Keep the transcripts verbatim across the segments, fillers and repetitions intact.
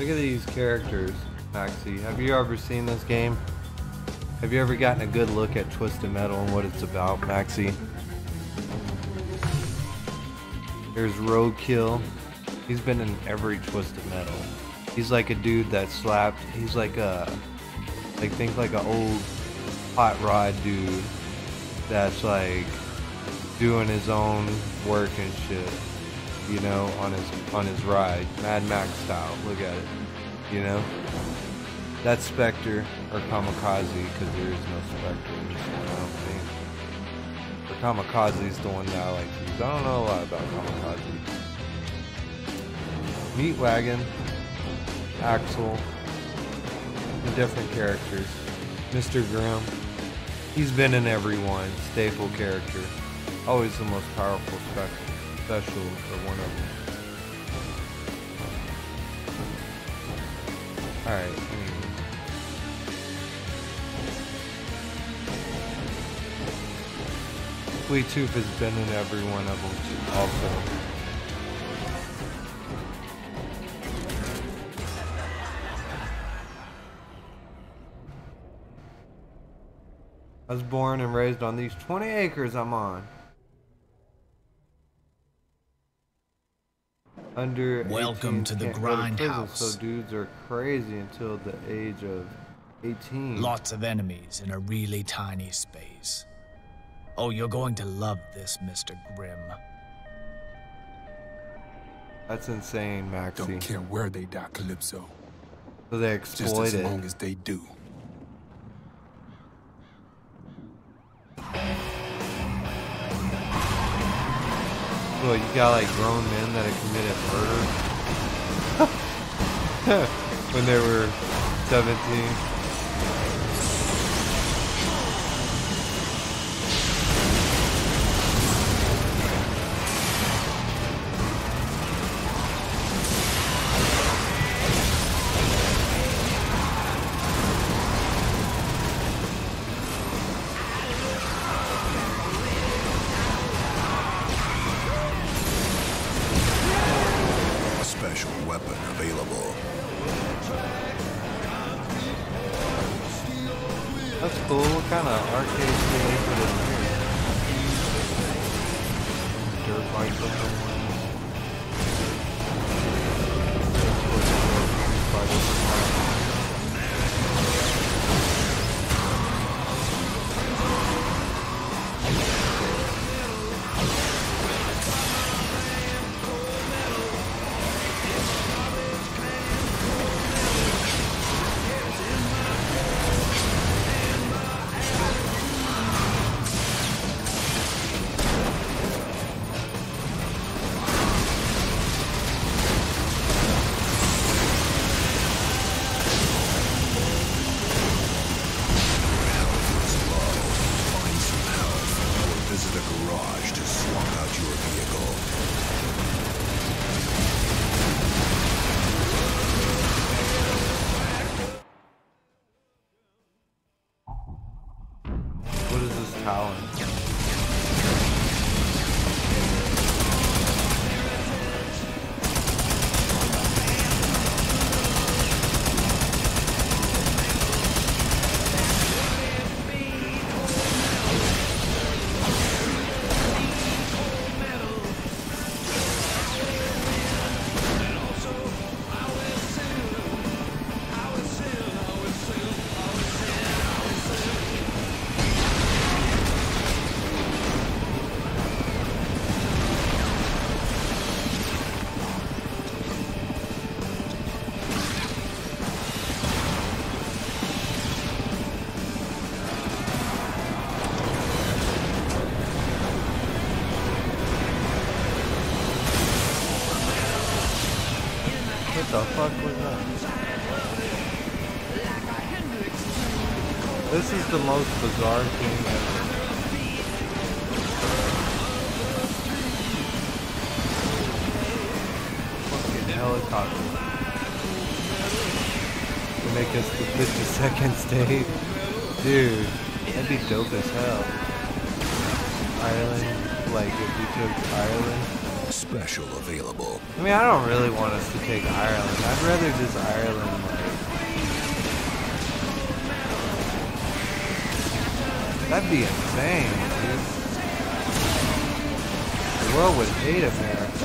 Look at these characters, Maxi. Have you ever seen this game? Have you ever gotten a good look at Twisted Metal and what it's about, Maxi? There's Roadkill. He's been in every Twisted Metal. He's like a dude that slapped. He's like a, like think like an old hot rod dude that's like doing his own work and shit, you know, on his on his ride, Mad Max style. Look at it, you know. That's Spectre or Kamikaze, because there is no Spectre in this one, I don't think. But Kamikaze's the one that I like to use. I don't know a lot about Kamikaze. Meatwagon, Axel, the different characters. Mister Grimm, he's been in every one, staple character. Always the most powerful spec- special for one of them. Alright, Sweet Tooth has been in every one of them too, also. I was born and raised on these twenty acres I'm on. Under Welcome to the Grindhouse. So dudes are crazy until the age of eighteen. Lots of enemies in a really tiny space. Oh, you're going to love this, Mister Grimm. That's insane, Maxi. Don't care where they die, Calypso. So they exploit Just as it. long as they do. Well, you got like grown men that have committed murder when they were seventeen. That's cool. What kind of arcade game they put in here? Dirt bike or something. What the fuck was that? This is the most bizarre thing ever. Fucking helicopter. To make us the fifty second stage. Dude, that'd be dope as hell. Ireland, like if we took Ireland Special available. I mean, I don't really want us to take Ireland. I'd rather just Ireland, like... That'd be insane, dude. The world would hate America.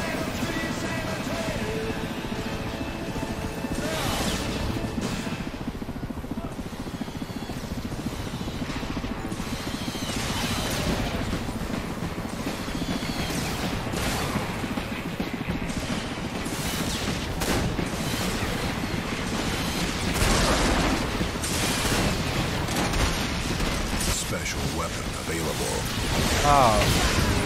Special weapon available. Oh.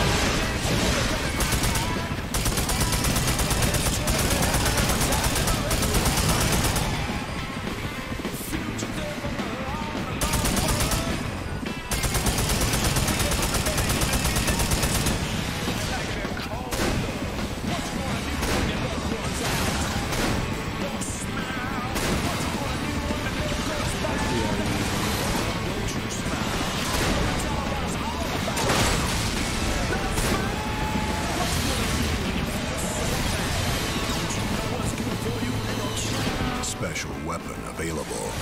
Special weapon available.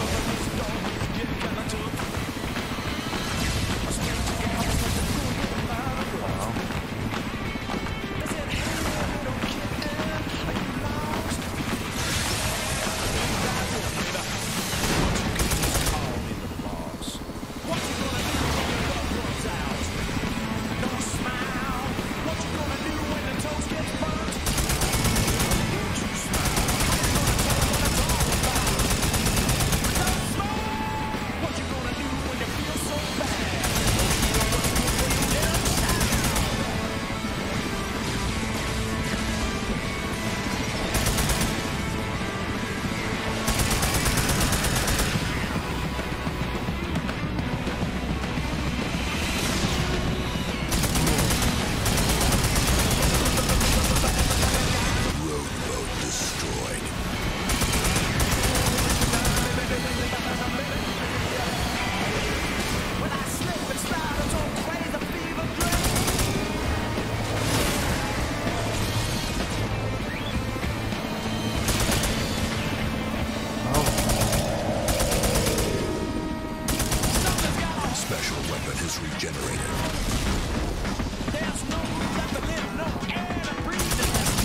Special weapon is regenerated. There's no room left to live, no air to breathe.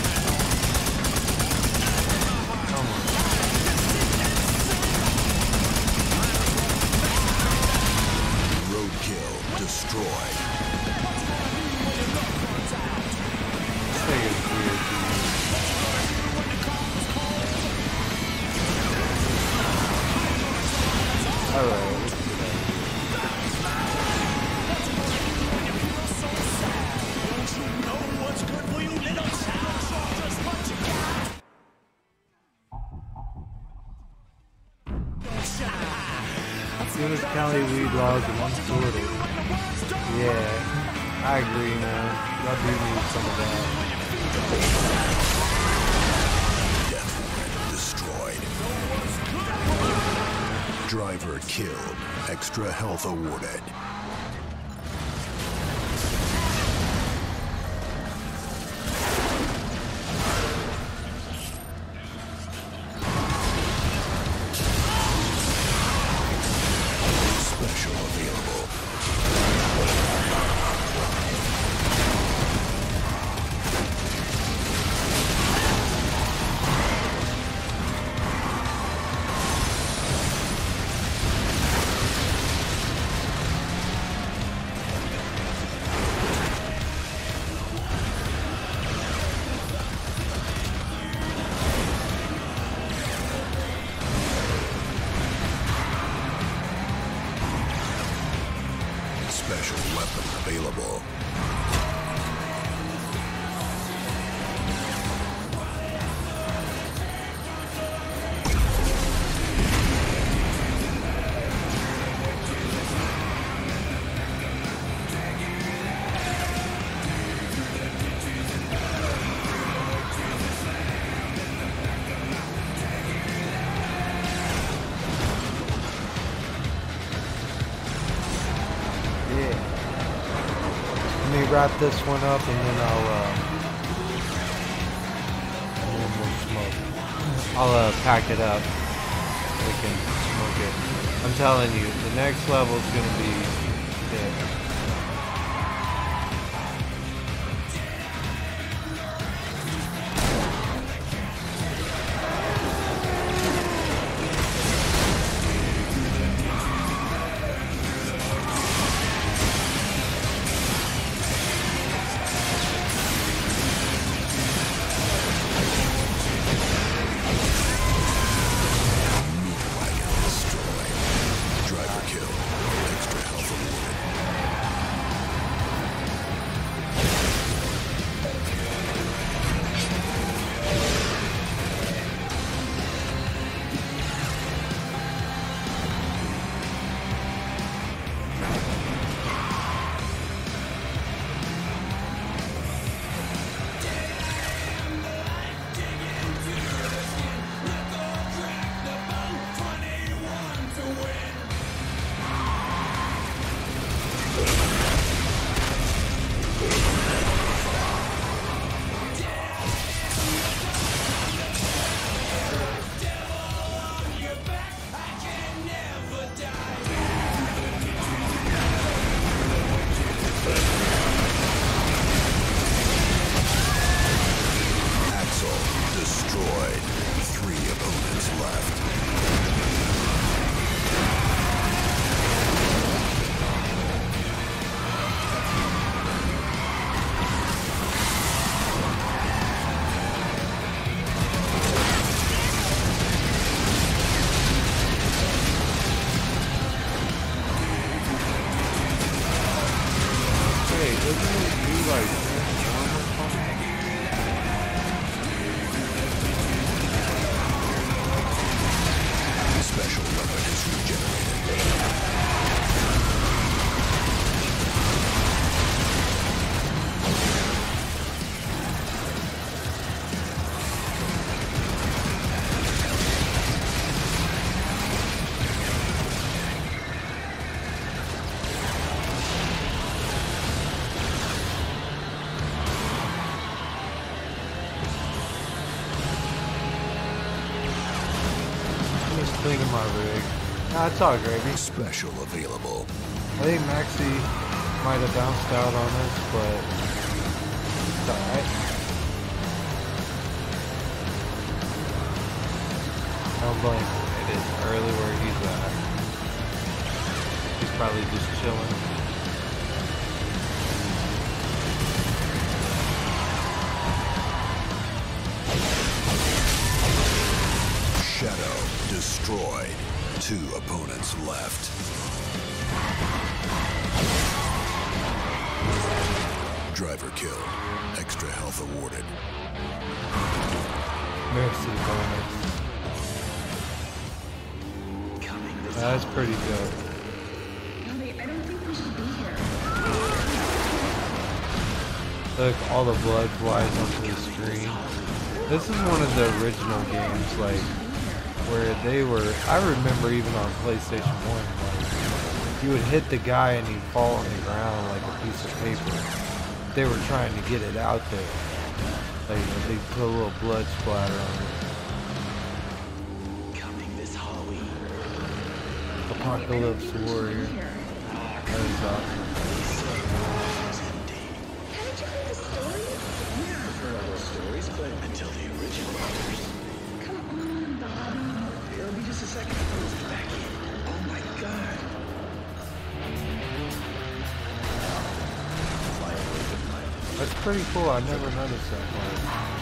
Roadkill destroyed. This thing is weird, dude. Alright. Eunice County weed laws are unsorted. Yeah, I agree, man. Y'all do need some of that. Death destroyed. Driver killed. Extra health awarded. Special available. Special weapon available. me wrap this one up and then I'll, uh, and then we'll smoke. I'll uh, pack it up. We can smoke it. I'm telling you, the next level is gonna be sick. Clean my rig. Nah, it's all gravy. Special available. I think Maxi might have bounced out on us, but it's alright. I don't blame him. It is early where he's at. He's probably just chilling. Shadow destroyed. Two opponents left. Driver killed. Extra health awarded. Mercy bonus. That's pretty good. I don't think we should be here. Look, all the blood flies onto the screen. This is one of the original games, like, where they were, I remember even on PlayStation one, like, you would hit the guy and he'd fall on the ground like a piece of paper. They were trying to get it out there. Like, they put a little blood splatter on it. Coming this Halloween. Apocalypse Warrior. That is awesome. Haven't you heard the story? Yeah, I've heard all those stories, but until the original authors. Come on, Bobby. It'll be just a second before it's back in. Oh my god. That's pretty cool. I never noticed that part.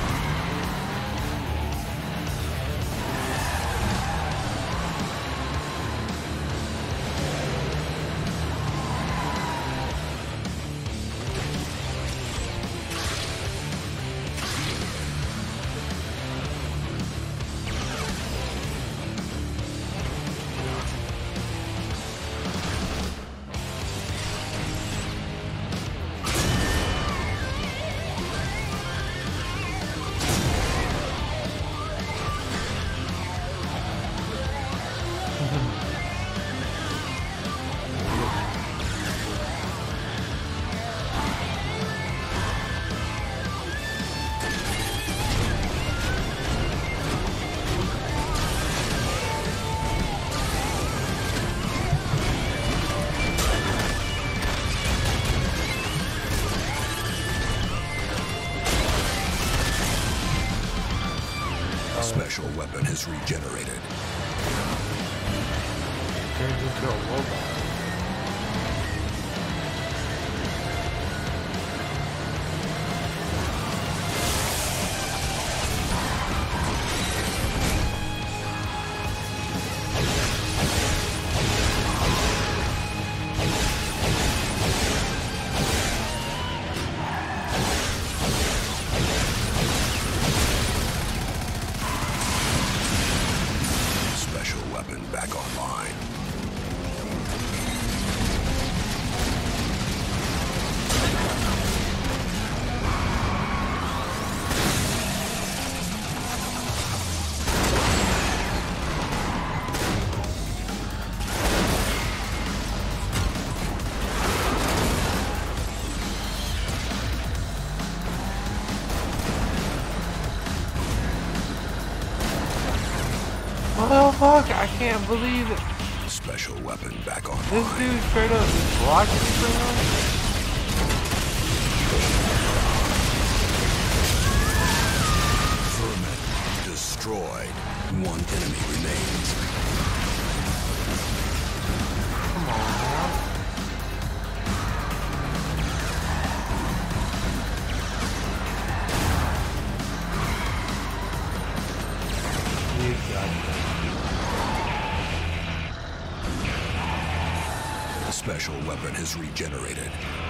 Special weapon has regenerated. Turns into a robot. Special weapon back online. Oh fuck, I can't believe it. Special weapon back This online. dude straight up just blocked me for him. Vermin destroyed. One enemy remains. Come on, man. You got it. Special weapon has regenerated.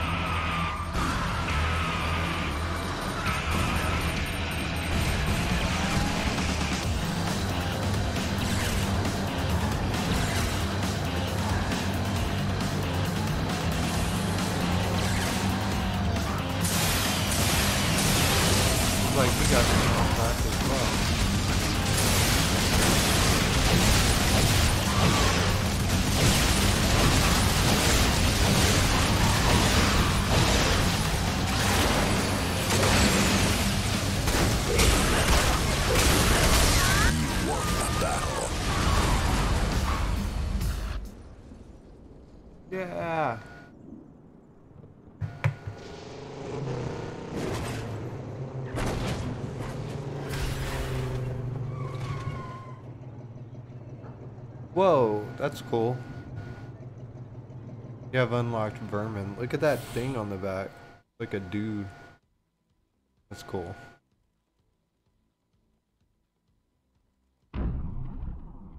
Like he got some health back as well. You won the battle. Yeah. Whoa, that's cool. You have unlocked vermin. Look at that thing on the back. Like a dude. That's cool.